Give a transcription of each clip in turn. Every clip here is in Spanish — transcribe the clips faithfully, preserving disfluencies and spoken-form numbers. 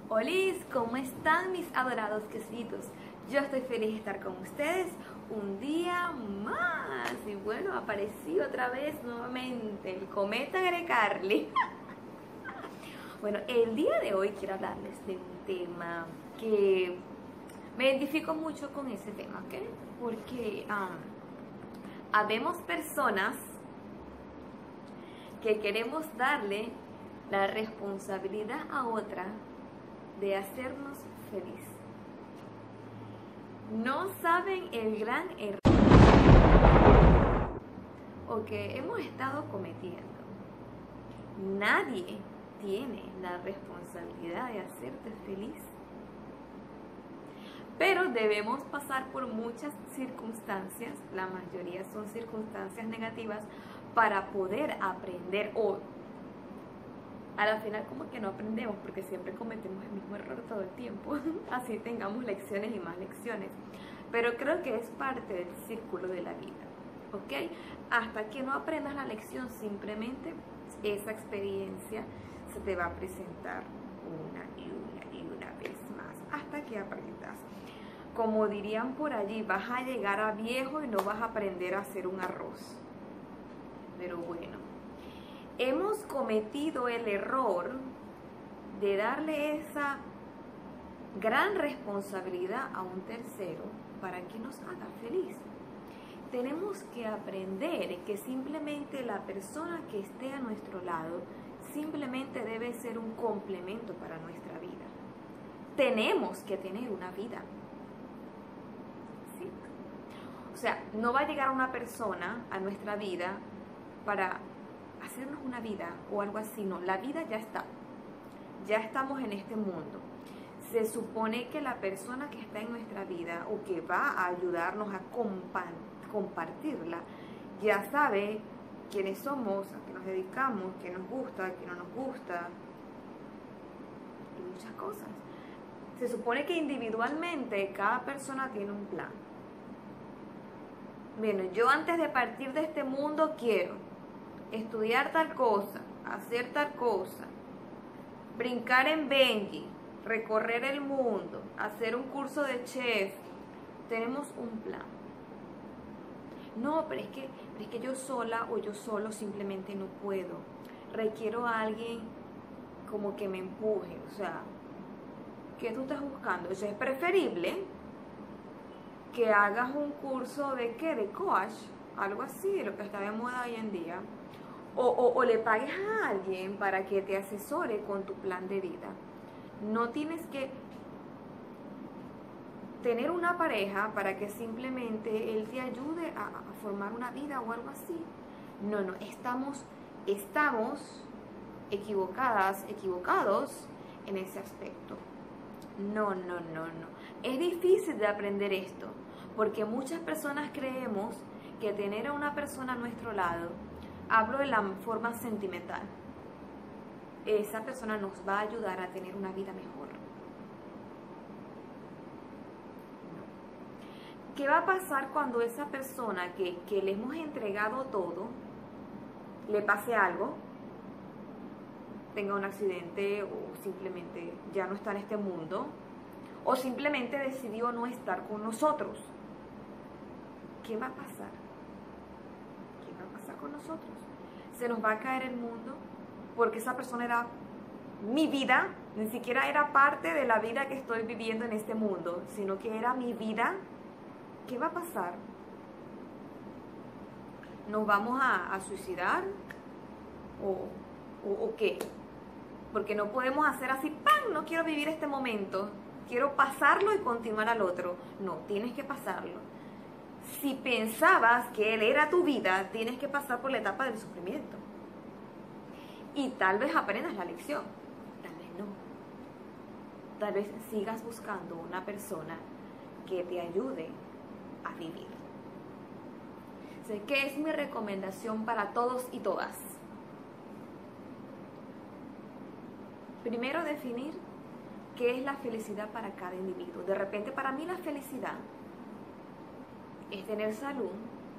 Olis, ¿cómo están mis adorados quesitos? Yo estoy feliz de estar con ustedes un día más. Y bueno, aparecí otra vez nuevamente el cometa Grecarly. Bueno, el día de hoy quiero hablarles de un tema que me identifico mucho con ese tema, ¿ok? Porque um, habemos personas que queremos darle la responsabilidad a otra de hacernos feliz. No saben el gran error o que hemos estado cometiendo. Nadie tiene la responsabilidad de hacerte feliz, pero debemos pasar por muchas circunstancias, la mayoría son circunstancias negativas, para poder aprender, o a la final como que no aprendemos porque siempre cometemos el mismo error todo el tiempo, así tengamos lecciones y más lecciones, pero creo que es parte del círculo de la vida, ¿ok? Hasta que no aprendas la lección, simplemente esa experiencia se te va a presentar una y una y una vez más, hasta que aprendas. Como dirían por allí, vas a llegar a viejo y no vas a aprender a hacer un arroz. Pero bueno, hemos cometido el error de darle esa gran responsabilidad a un tercero para que nos haga feliz. Tenemos que aprender que simplemente la persona que esté a nuestro lado simplemente debe ser un complemento para nuestra vida. Tenemos que tener una vida. ¿Sí? O sea, no va a llegar una persona a nuestra vida para hacernos una vida o algo así, no, la vida ya está, ya estamos en este mundo. Se supone que la persona que está en nuestra vida o que va a ayudarnos a compartirla, ya sabe quiénes somos, a qué nos dedicamos, qué nos gusta, qué no nos gusta, y muchas cosas. Se supone que individualmente cada persona tiene un plan. Bueno, yo antes de partir de este mundo quiero estudiar tal cosa, hacer tal cosa, brincar en Benji, recorrer el mundo, hacer un curso de chef. Tenemos un plan. No, pero es que, pero es que yo sola o yo solo simplemente no puedo. Requiero a alguien como que me empuje. O sea, ¿qué tú estás buscando? Eso es preferible que hagas un curso de ¿qué? De coach, algo así, de lo que está de moda hoy en día. O, o, o le pagues a alguien para que te asesore con tu plan de vida. No tienes que tener una pareja para que simplemente él te ayude a, a formar una vida o algo así. No, no, estamos, estamos equivocadas, equivocados en ese aspecto. No, no, no, no. Es difícil de aprender esto, porque muchas personas creemos que tener a una persona a nuestro lado, hablo de la forma sentimental, esa persona nos va a ayudar a tener una vida mejor. ¿Qué va a pasar cuando esa persona que, que le hemos entregado todo, le pase algo, tenga un accidente o simplemente ya no está en este mundo, o simplemente decidió no estar con nosotros? ¿Qué va a pasar? ¿Qué va a pasar con nosotros? Se nos va a caer el mundo porque esa persona era mi vida, ni siquiera era parte de la vida que estoy viviendo en este mundo, sino que era mi vida. ¿Qué va a pasar? ¿Nos vamos a, a suicidar? ¿O, o, ¿O qué? Porque no podemos hacer así, ¡pam! No quiero vivir este momento, quiero pasarlo y continuar al otro. No, tienes que pasarlo. Si pensabas que él era tu vida, tienes que pasar por la etapa del sufrimiento. Y tal vez aprendas la lección, tal vez no. Tal vez sigas buscando una persona que te ayude a vivir. Sé que es mi recomendación para todos y todas. Primero, definir qué es la felicidad para cada individuo. De repente, para mí la felicidad es tener salud,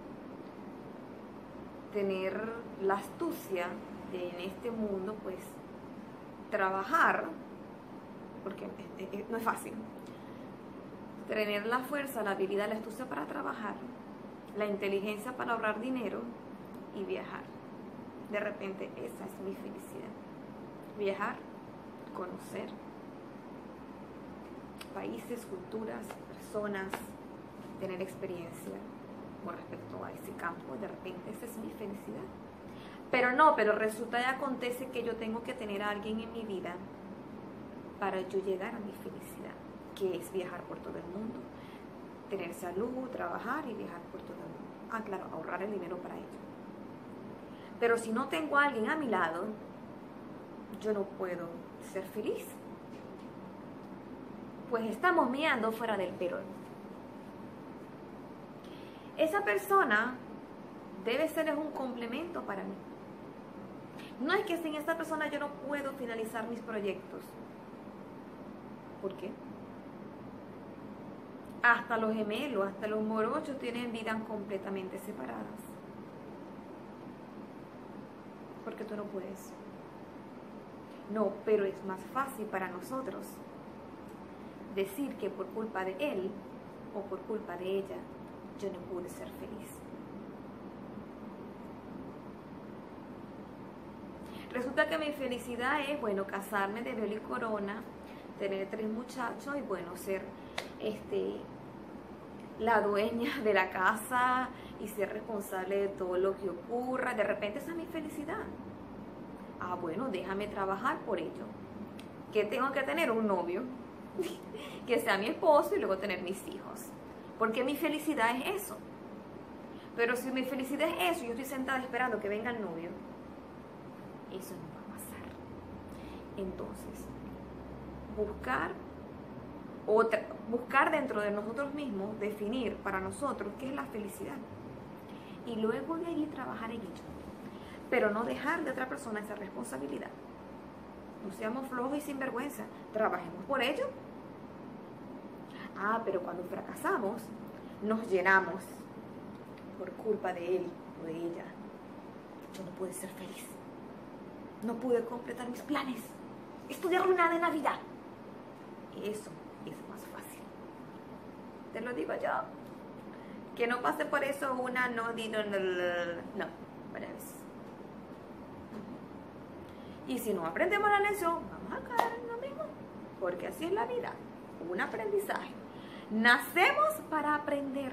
tener la astucia de en este mundo, pues, trabajar, porque eh, eh, no es fácil. Tener la fuerza, la habilidad, la astucia para trabajar, la inteligencia para ahorrar dinero y viajar. De repente esa es mi felicidad. Viajar, conocer países, culturas, personas, tener experiencia con respecto a ese campo. De repente esa es mi felicidad. Pero no, pero resulta y acontece que yo tengo que tener a alguien en mi vida para yo llegar a mi felicidad, que es viajar por todo el mundo, tener salud, trabajar y viajar por todo el mundo. Ah, claro, ahorrar el dinero para ello. Pero si no tengo a alguien a mi lado, yo no puedo ser feliz. Pues estamos mirando fuera del perón. Esa persona debe ser un complemento para mí. No es que sin esta persona yo no puedo finalizar mis proyectos. ¿Por qué? Hasta los gemelos, hasta los morochos tienen vidas completamente separadas. Porque tú no puedes. No, pero es más fácil para nosotros decir que por culpa de él o por culpa de ella yo no pude ser feliz. Resulta que mi felicidad es, bueno, casarme de velo y corona, tener tres muchachos y, bueno, ser este, la dueña de la casa y ser responsable de todo lo que ocurra. De repente esa es mi felicidad. Ah, bueno, déjame trabajar por ello. ¿Qué tengo que tener? Un novio que sea mi esposo y luego tener mis hijos. Porque mi felicidad es eso. Pero si mi felicidad es eso, yo estoy sentada esperando que venga el novio, eso no va a pasar. Entonces, buscar otra, buscar dentro de nosotros mismos, definir para nosotros qué es la felicidad. Y luego de allí trabajar en ello. Pero no dejar de otra persona esa responsabilidad. No seamos flojos y sinvergüenza. Trabajemos por ello. Ah, pero cuando fracasamos, nos llenamos por culpa de él o de ella. Yo no pude ser feliz. No pude completar mis planes. Estoy arruinada en la vida. Eso es más fácil. Te lo digo yo. Que no pase por eso una no, no, no, no, varias veces. Y si no aprendemos la lección, vamos a caer en lo mismo. Porque así es la vida. Un aprendizaje. Nacemos para aprender.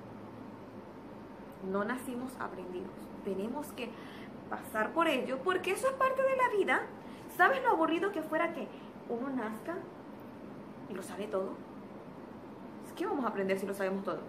No nacimos aprendidos. Tenemos que pasar por ello, porque eso es parte de la vida. ¿Sabes lo aburrido que fuera que uno nazca y lo sabe todo? ¿Qué vamos a aprender si lo sabemos todo?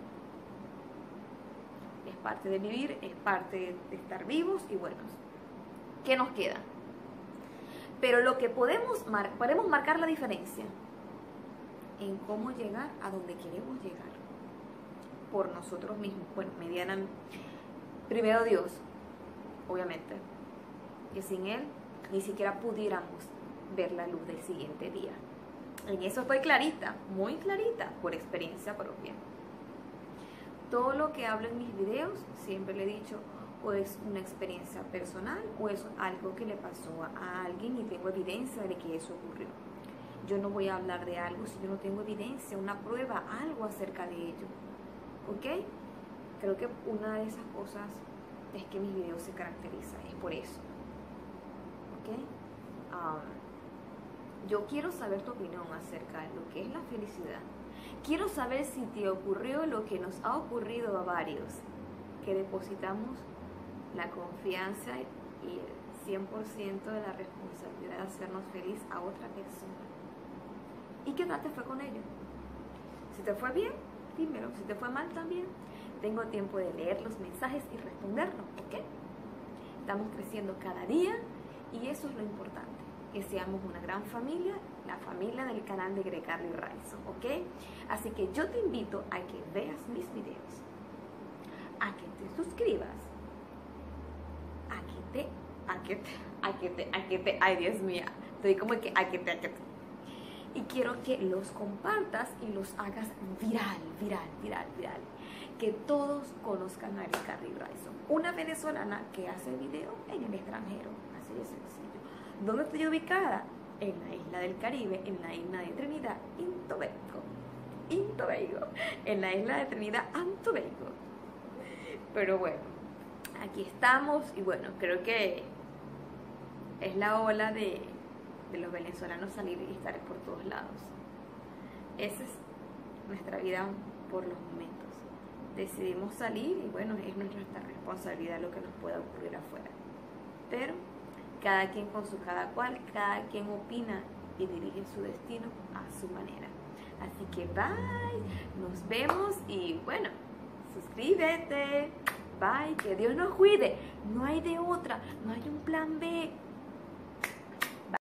Es parte de vivir, es parte de estar vivos y buenos. ¿Qué nos queda? Pero lo que podemos, mar podemos marcar la diferencia en cómo llegar a donde queremos llegar por nosotros mismos. Bueno, medianamente. Primero Dios, obviamente, que sin Él ni siquiera pudiéramos ver la luz del siguiente día. En eso estoy clarita, muy clarita, por experiencia propia. Todo lo que hablo en mis videos, siempre le he dicho, o es una experiencia personal o es algo que le pasó a alguien y tengo evidencia de que eso ocurrió. Yo no voy a hablar de algo si yo no tengo evidencia, una prueba, algo acerca de ello. ¿Ok? Creo que una de esas cosas es que mis videos se caracterizan, es por eso. ¿Ok? Um, yo quiero saber tu opinión acerca de lo que es la felicidad. Quiero saber si te ocurrió lo que nos ha ocurrido a varios, que depositamos la confianza y el cien por ciento de la responsabilidad de hacernos feliz a otra persona. ¿Y qué tal te fue con ello? Si te fue bien, dímelo. Si te fue mal también, tengo tiempo de leer los mensajes y responderlos, ¿ok? Estamos creciendo cada día y eso es lo importante, que seamos una gran familia, la familia del canal de Grecarly Ralston, ¿ok? Así que yo te invito a que veas mis videos, a que te suscribas, a que te, a que te, a que te, a que te, ay Dios mío, estoy como que, a que te, a que te. Y quiero que los compartas y los hagas viral, viral, viral, viral. Que todos conozcan a Grecarly Ralston, una venezolana que hace video en el extranjero. Así de sencillo. ¿Dónde estoy ubicada? en la isla del Caribe, en la isla de Trinidad y Tobago, y Tobago, en la isla de Trinidad y Tobago. Pero bueno, aquí estamos y bueno, creo que es la ola de, de los venezolanos salir y estar por todos lados. Esa es nuestra vida por los momentos. Decidimos salir y bueno, es nuestra responsabilidad lo que nos pueda ocurrir afuera. Pero cada quien con su cada cual, cada quien opina y dirige su destino a su manera. Así que bye, nos vemos y bueno, suscríbete, bye, que Dios nos cuide. No hay de otra, no hay un plan B.